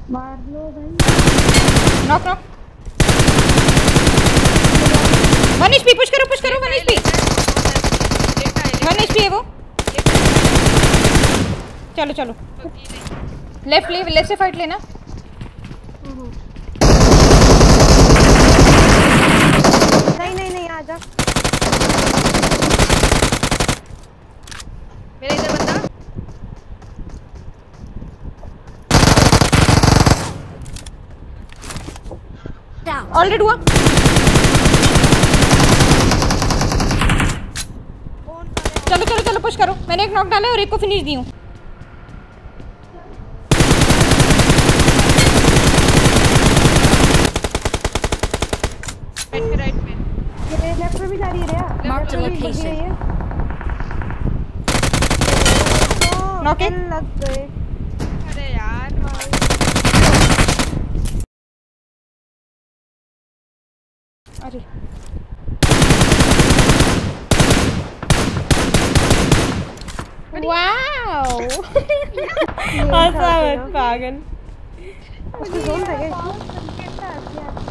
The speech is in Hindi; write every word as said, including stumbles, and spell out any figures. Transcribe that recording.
मार लो भाई। Knock knock. One HP push करो पुश करो वन एचपी। वन एचपी है वो। चलो चलो लेफ्ट ले लेफ्ट से फाइट लेना। नहीं नहीं नहीं आजा। मेरा इधर बंदा ऑलरेडी हुआ। चलो चलो चलो पुश करो। मैंने एक नॉक डाला और एक को फिनिश दी हूँ। राइट पे राइट पे ये लेफ्ट पे भी जा रही है Riya. Mark the location. Knock एक लग गए। अरे यार अरे वाओ हंसा मत पागल। उसको जोन लगे।